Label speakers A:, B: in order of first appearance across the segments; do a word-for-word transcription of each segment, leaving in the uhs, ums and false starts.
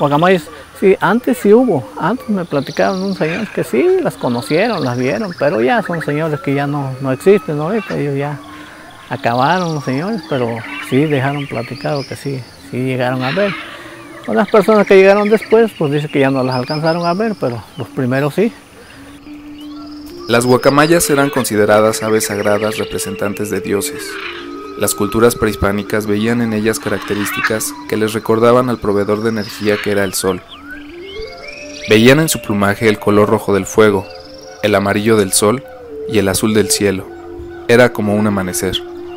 A: guacamayas, sí, antes sí hubo, antes me platicaron unos señores que sí, las conocieron, las vieron, pero ya son señores que ya no, no existen, ¿no? Ahorita ellos ya acabaron los señores, pero sí dejaron platicado que sí, sí llegaron a ver. Las personas que llegaron después, pues dicen que ya no las alcanzaron a ver, pero los primeros sí.
B: Las guacamayas eran consideradas aves sagradas representantes de dioses. Las culturas prehispánicas veían en ellas características que les recordaban al proveedor de energía que era el sol. Veían en su plumaje el color rojo del fuego, el amarillo del sol y el azul del cielo. Era como un amanecer.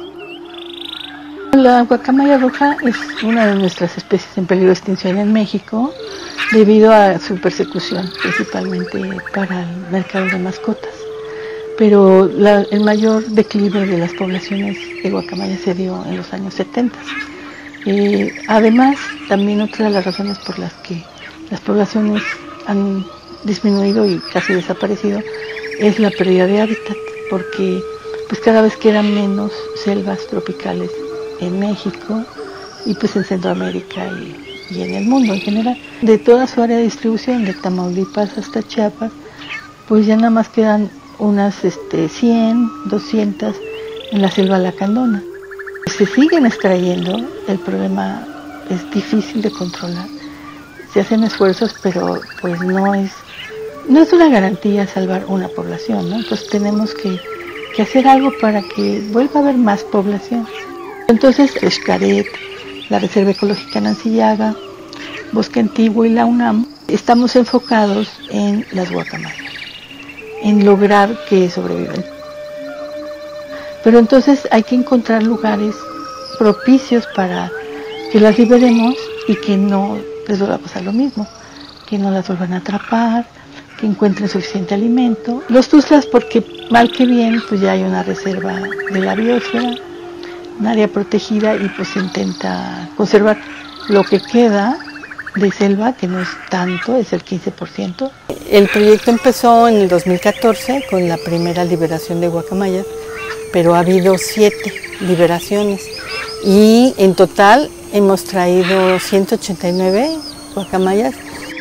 C: La guacamaya roja es una de nuestras especies en peligro de extinción en México debido a su persecución, principalmente para el mercado de mascotas. Pero la, el mayor declive de las poblaciones de guacamaya se dio en los años setenta. Eh, además, también otra de las razones por las que las poblaciones han disminuido y casi desaparecido es la pérdida de hábitat, porque pues cada vez quedan menos selvas tropicales en México y pues en Centroamérica y, y en el mundo en general. De toda su área de distribución, de Tamaulipas hasta Chiapas, pues ya nada más quedan unas este, cien, doscientas en la selva lacandona. Se siguen extrayendo, el problema es difícil de controlar. Se hacen esfuerzos, pero pues no es, no es una garantía salvar una población, ¿no? Entonces tenemos que, que hacer algo para que vuelva a haber más población. Entonces, Xcaret, la Reserva Ecológica Nancillaga, Bosque Antiguo y la UNAM, estamos enfocados en las guacamayas, en lograr que sobrevivan. Pero entonces hay que encontrar lugares propicios para que las liberemos y que no les vuelva a pasar lo mismo, que no las vuelvan a atrapar, que encuentren suficiente alimento. Los tuzlas, porque mal que bien, pues ya hay una reserva de la biosfera, un área protegida, y pues se intenta conservar lo que queda de selva, que no es tanto, es el quince por ciento.
D: El proyecto empezó en el dos mil catorce con la primera liberación de guacamayas, pero ha habido siete liberaciones y en total hemos traído ciento ochenta y nueve guacamayas.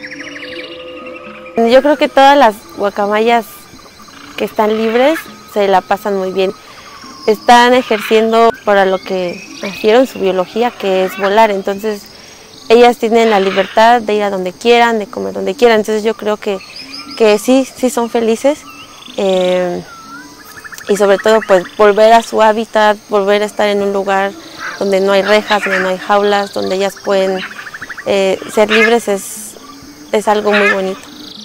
E: Yo creo que todas las guacamayas que están libres se la pasan muy bien. Están ejerciendo para lo que nacieron, su biología, que es volar. Entonces ellas tienen la libertad de ir a donde quieran, de comer donde quieran. Entonces yo creo que, que sí, sí son felices. Eh, y sobre todo pues volver a su hábitat, volver a estar en un lugar donde no hay rejas, donde no hay jaulas, donde ellas pueden eh, ser libres, es, es algo muy bonito.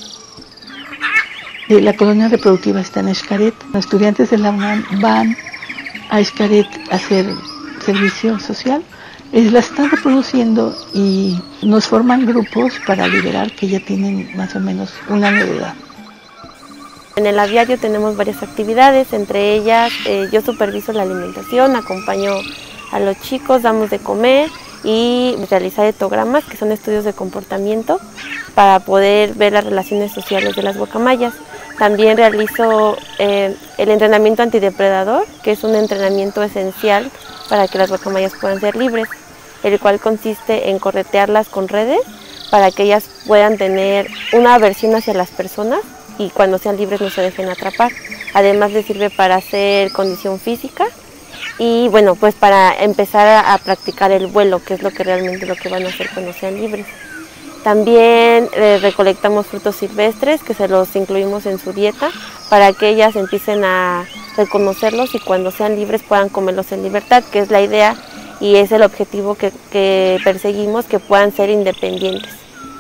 C: La colonia reproductiva está en Xcaret. Los estudiantes de la UNAM van a Xcaret a hacer servicio social. Es, la están reproduciendo y nos forman grupos para liberar, que ya tienen más o menos un año de edad.
E: En el aviario tenemos varias actividades, entre ellas eh, yo superviso la alimentación, acompaño a los chicos, damos de comer y realizar etogramas, que son estudios de comportamiento, para poder ver las relaciones sociales de las guacamayas. También realizo eh, el entrenamiento antidepredador, que es un entrenamiento esencial para que las guacamayas puedan ser libres, el cual consiste en corretearlas con redes para que ellas puedan tener una aversión hacia las personas y cuando sean libres no se dejen atrapar. Además les sirve para hacer condición física y bueno, pues para empezar a, a practicar el vuelo, que es lo que realmente lo que van a hacer cuando sean libres. También eh, recolectamos frutos silvestres, que se los incluimos en su dieta para que ellas empiecen a reconocerlos y cuando sean libres puedan comerlos en libertad, que es la idea y es el objetivo que, que perseguimos, que puedan ser independientes.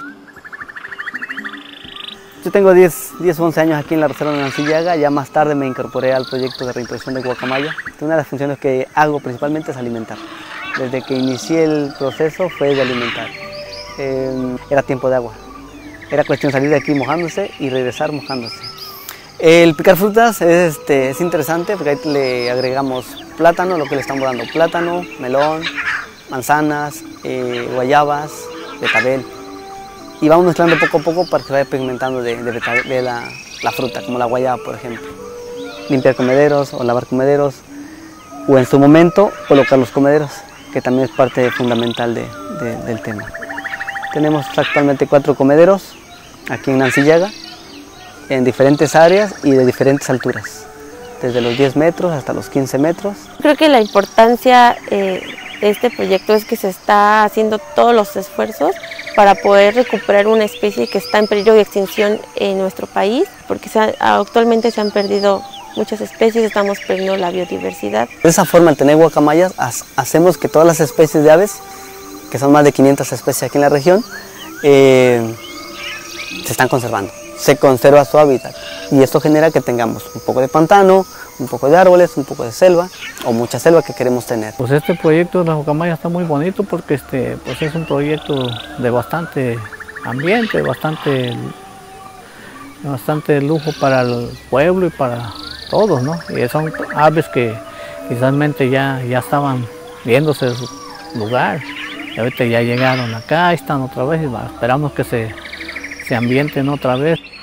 F: Yo tengo diez, once años aquí en la Reserva de Nancillaga. Ya más tarde me incorporé al proyecto de reintroducción de guacamaya. Una de las funciones que hago principalmente es alimentar. Desde que inicié el proceso fue de alimentar. Eh, era tiempo de agua. Era cuestión de salir de aquí mojándose y regresar mojándose. El picar frutas es, este, es interesante porque ahí le agregamos plátano, lo que le estamos dando, plátano, melón, manzanas, eh, guayabas, betabel. Y vamos mezclando poco a poco para que vaya pigmentando de, de, de la, la fruta, como la guayaba, por ejemplo. Limpiar comederos o lavar comederos, o en su momento colocar los comederos, que también es parte fundamental de, de, del tema. Tenemos actualmente cuatro comederos aquí en Ancillaga, en diferentes áreas y de diferentes alturas, desde los diez metros hasta los quince metros.
E: Creo que la importancia eh, de este proyecto es que se está haciendo todos los esfuerzos para poder recuperar una especie que está en peligro de extinción en nuestro país, porque se ha, actualmente se han perdido muchas especies, estamos perdiendo la biodiversidad.
F: De esa forma, al tener guacamayas, hacemos que todas las especies de aves, que son más de quinientas especies aquí en la región, eh, se están conservando, se conserva su hábitat y esto genera que tengamos un poco de pantano, un poco de árboles, un poco de selva o mucha selva que queremos tener.
A: Pues este proyecto de las guacamayas está muy bonito porque este, pues es un proyecto de bastante ambiente, bastante, bastante lujo para el pueblo y para todos, ¿no? Y son aves que quizás ya, ya estaban viéndose de su lugar y ahorita ya llegaron acá, están otra vez y esperamos que se, se ambienten otra vez.